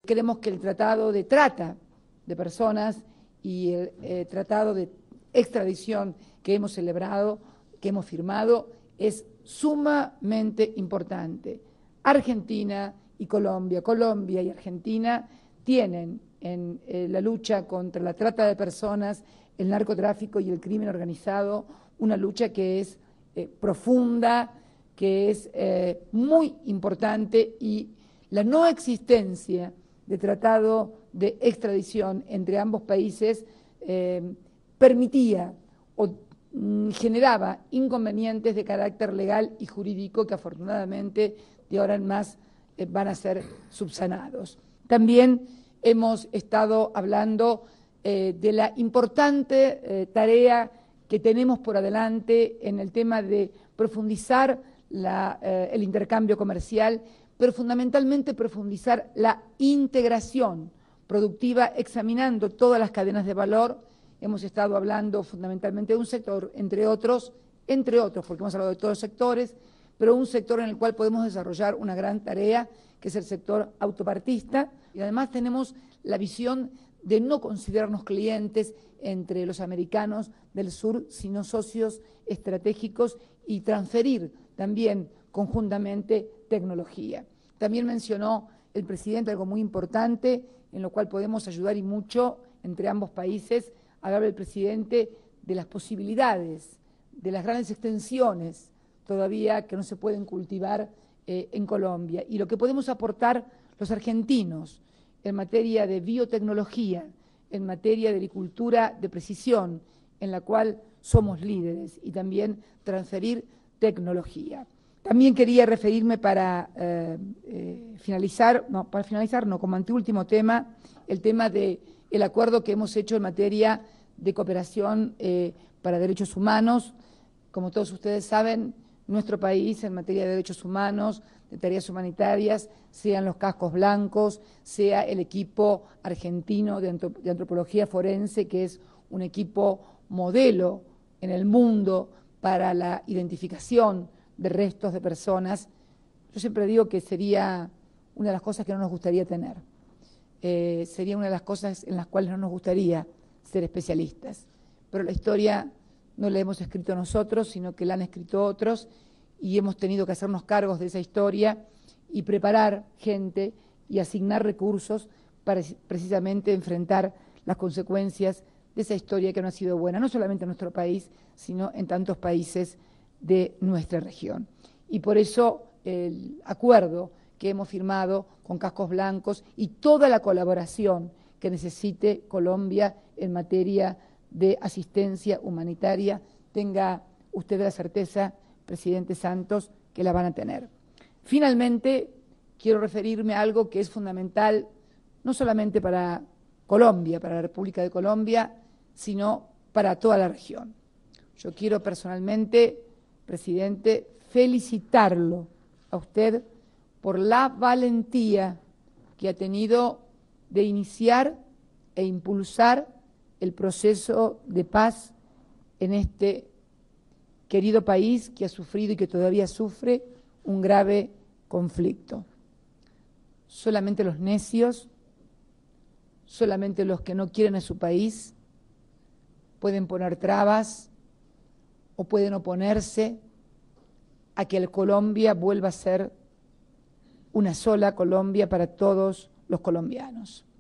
Creemos que el tratado de trata de personas y el tratado de extradición que hemos celebrado, que hemos firmado, es sumamente importante. Argentina y Colombia, Colombia y Argentina tienen en la lucha contra la trata de personas, el narcotráfico y el crimen organizado, una lucha que es profunda, que es muy importante, y la no existencia de tratado de extradición entre ambos países permitía o generaba inconvenientes de carácter legal y jurídico que afortunadamente de ahora en más van a ser subsanados. También hemos estado hablando de la importante tarea que tenemos por adelante en el tema de profundizar el intercambio comercial, pero fundamentalmente profundizar la integración productiva, examinando todas las cadenas de valor. Hemos estado hablando fundamentalmente de un sector, entre otros, porque hemos hablado de todos los sectores, pero un sector en el cual podemos desarrollar una gran tarea, que es el sector autopartista, y además tenemos la visión de no considerarnos clientes entre los americanos del sur, sino socios estratégicos, y transferir también conjuntamente tecnología. También mencionó el presidente algo muy importante, en lo cual podemos ayudar y mucho entre ambos países. Hablaba el presidente de las posibilidades, de las grandes extensiones todavía que no se pueden cultivar en Colombia, y lo que podemos aportar los argentinos en materia de biotecnología, en materia de agricultura de precisión, en la cual somos líderes, y también transferir tecnología. También quería referirme para finalizar, como anteúltimo tema, el tema del acuerdo que hemos hecho en materia de cooperación para derechos humanos. Como todos ustedes saben, nuestro país en materia de derechos humanos, de tareas humanitarias, sean los cascos blancos, sea el equipo argentino de antropología forense, que es un equipo modelo en el mundo para la identificación de restos de personas. Yo siempre digo que sería una de las cosas que no nos gustaría tener. Sería una de las cosas en las cuales no nos gustaría ser especialistas. Pero la historia no la hemos escrito nosotros, sino que la han escrito otros, y hemos tenido que hacernos cargos de esa historia y preparar gente y asignar recursos para precisamente enfrentar las consecuencias de esa historia que no ha sido buena, no solamente en nuestro país, sino en tantos países de nuestra región. Y por eso el acuerdo que hemos firmado con Cascos Blancos y toda la colaboración que necesite Colombia en materia de asistencia humanitaria, tenga usted la certeza, presidente Santos, que la van a tener. Finalmente, quiero referirme a algo que es fundamental, no solamente para Colombia, para la República de Colombia, sino para toda la región. Yo quiero personalmente, presidente, felicitarlo a usted por la valentía que ha tenido de iniciar e impulsar el proceso de paz en este querido país que ha sufrido y que todavía sufre un grave conflicto. Solamente los necios, solamente los que no quieren a su país pueden poner trabas o pueden oponerse a que Colombia vuelva a ser una sola Colombia para todos los colombianos.